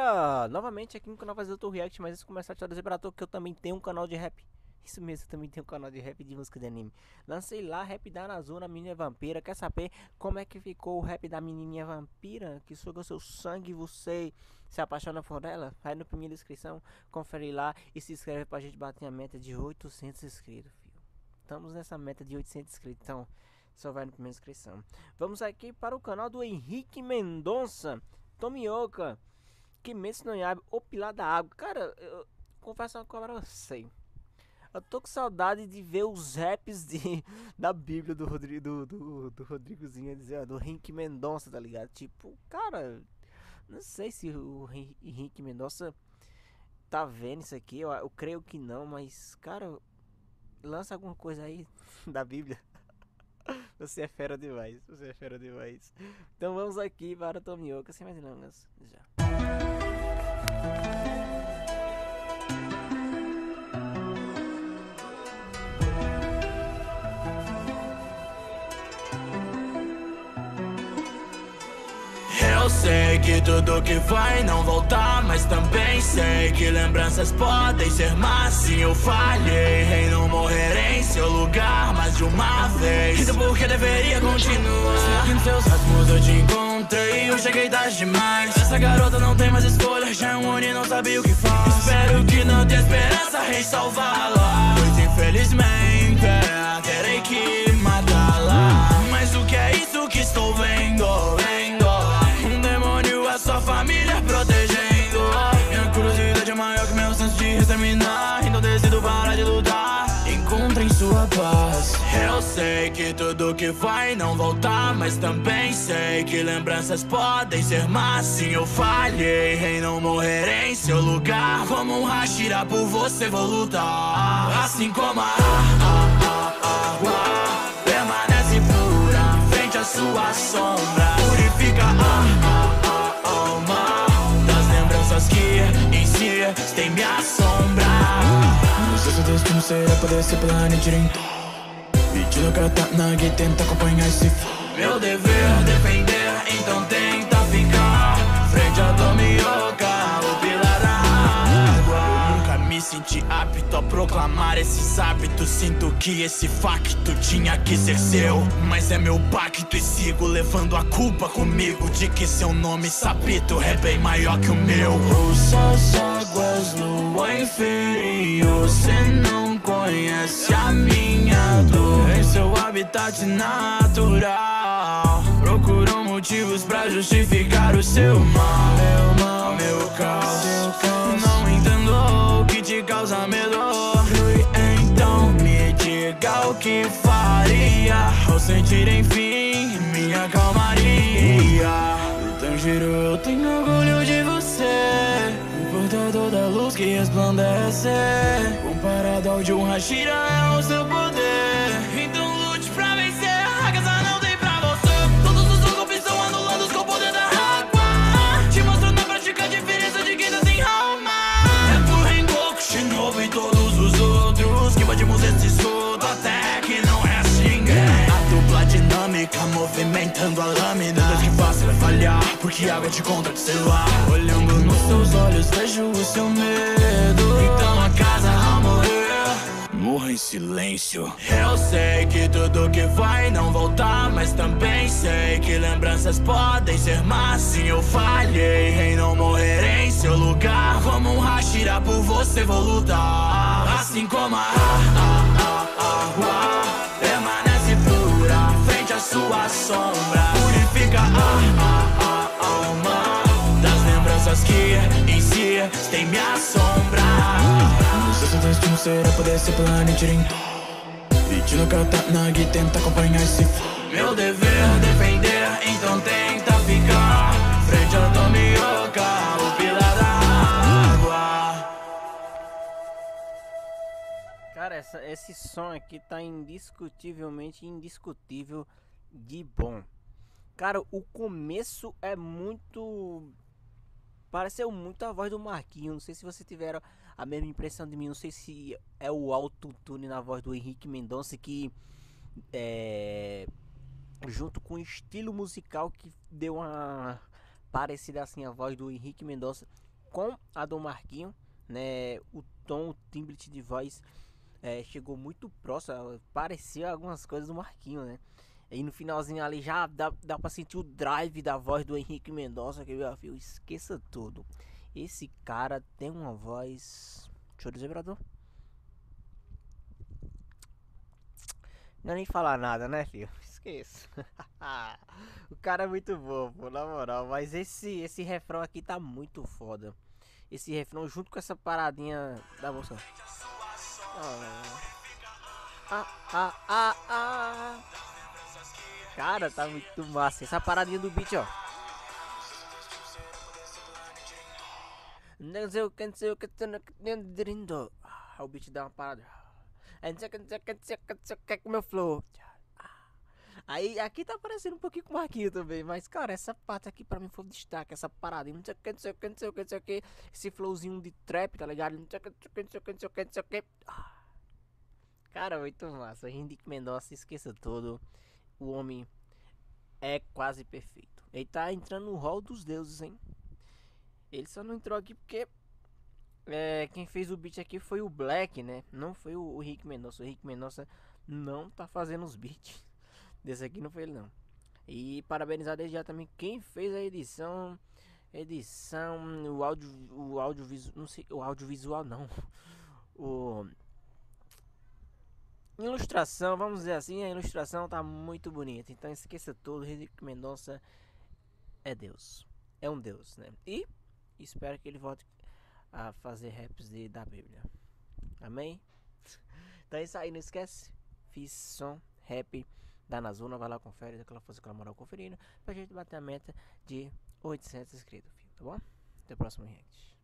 galera, novamente aqui no canal Fazer Outro React, mas antes de começar a te dizer pra tu que eu também tenho um canal de rap. Isso mesmo, eu também tenho um canal de rap de música de anime. Lancei lá, rap da Nazuna, menina vampira. Quer saber como é que ficou o rap da menininha vampira? Que suga seu sangue e você se apaixona por ela? Vai na primeira descrição, confere lá e se inscreve pra gente bater a meta de 800 inscritos, filho. Estamos nessa meta de 800 inscritos, então só vai na primeira descrição. Vamos aqui para o canal do Henrique Mendonça, Tomioka, Kimetsu no Yaiba, O Pilar da Água. Cara, eu confesso uma coisa pra você. Eu tô com saudade de ver os raps da Bíblia do Rodrigo, do Rodrigozinho, do Henrique Mendonça, tá ligado? Tipo, cara, não sei se o Henrique Mendonça tá vendo isso aqui, eu creio que não, mas, cara, lança alguma coisa aí da Bíblia. Você é fera demais, você é fera demais. Então vamos aqui para o Tomioka, sem mais delongas, já. Eu sei que tudo que vai não voltar, mas também sei que lembranças podem ser más. Sim, eu falhei em não morrer em seu lugar mais de uma vez. Então por que deveria continuar? Será que nos seus rasgos eu te encontrei? Eu cheguei tarde demais. Essa garota não tem mais escolha, já é um ano e não sabe o que faz. Espero que não tenha esperança em salvá-la, pois infelizmente terei que matá-la. Mas o que é isso que estou vendo? Sua família protegendo. Minha curiosidade é maior que meu senso de exterminar. Então decido parar de lutar. Encontrem sua paz. Eu sei que tudo que vai não voltar, mas também sei que lembranças podem ser más. Sim, eu falhei em não morrer em seu lugar. Como um Hashira, por você vou lutar. Assim como a água permanece pura frente à sua sombra. Purifica que insistem me assombrar. Não sei se o destino será poder ser planejado. Pedindo katana que tenta acompanhar esse meu dever defender, então tenta ficar frente a Tomioka, o pilar da água. Eu nunca me senti apto a proclamar esses hábitos. Sinto que esse facto tinha que ser seu, mas é meu pacto e sigo levando a culpa comigo de que seu nome sapito é bem maior que o meu. Ouça as águas, lua inferior, cê não conhece a minha dor. Em seu habitat natural procuram motivos pra justificar o seu mal, meu caos. Não entendo o que te causa medo. Então me diga o que faria ao sentir enfim minha calmaria. Tanjiro, eu tenho orgulho de você, o portador da luz que resplandece. Comparado ao de um Hashira é o seu poder. Então lute pra vencer, a casa não tem pra você. Todos os seus golpes estão anulados com o poder da água. Te mostro na prática a diferença de quem não tem alma. É por Rengoku, Shinobu e todos os outros que invadimos esse escudo até que não é assim. A dupla dinâmica movimentando a lâmina. Depois que fácil é falhar, porque água te contra de celular. Olhando nos seus olhos vejo o seu medo. Então a casa ao morrer morra em silêncio. Eu sei que tudo que vai não voltar, mas também sei que lembranças podem ser más. Sim, eu falhei em não morrer em seu lugar. Como um Hashira, por você vou lutar. Assim como a água permanece pura frente à sua sombra. Purifica a alma das lembranças que insistem me assombrar. Não sei se o destino será poder ser planejado. Pedindo katana que tenta acompanhar esse meu dever defender, então tenta ficar frente a Tomioka, o pilar da água. Cara, esse som aqui tá indiscutivelmente indiscutível de bom. Cara, o começo é muito... pareceu muito a voz do Marquinhos. Não sei se vocês tiveram a mesma impressão de mim. Não sei se é o autotune na voz do Henrique Mendonça que junto com o estilo musical que deu uma parecida assim a voz do Henrique Mendonça. com a do Marquinho, né? O tom, o timbre de voz chegou muito próximo, parecia algumas coisas do Marquinho, né? E no finalzinho ali já dá pra sentir o drive da voz do Henrique Mendonça, que meu filho, esqueça tudo. Esse cara tem uma voz. Deixa eu dizer, brador. Não é nem falar nada, né, filho? Esqueça. O cara é muito bom, pô, na moral. Mas esse refrão aqui tá muito foda. Esse refrão junto com essa paradinha da bolsa. Ah. Cara, tá muito massa. Essa paradinha do beat, ó. Não sei o que, não sei o que, o beat dá uma parada. Não sei o que, com meu flow. Aí aqui tá parecendo um pouquinho com o Marquinho também. Mas, cara, essa parte aqui pra mim foi um destaque. Essa parada. Não sei o que, não sei o que, não sei o que, não sei o que. Esse flowzinho de trap, tá ligado? Não sei o que, não sei o que, não sei o que, não sei o que, não sei o que. Cara, muito massa. Henrique Mendonça, esqueça tudo. O homem é quase perfeito. Ele tá entrando no hall dos deuses, hein? Ele só não entrou aqui porque quem fez o beat aqui foi o Black, né? Não foi o Rick Mendonça. O Rick Mendonça não tá fazendo os beats. Desse aqui não foi ele, não. E parabenizar desde já também quem fez a edição. O audiovisual. Não sei, o audiovisual não. O. Ilustração, vamos dizer assim, a ilustração tá muito bonita. Então esqueça tudo, Rick Mendonça é Deus. É um Deus, né? E espero que ele volte a fazer raps da Bíblia. Amém? Então é isso aí, não esquece. Fiz som, rap da Nazuna, vai lá, confere, daquela força, aquela moral conferindo, pra gente bater a meta de 800 inscritos, tá bom? Até o próximo react.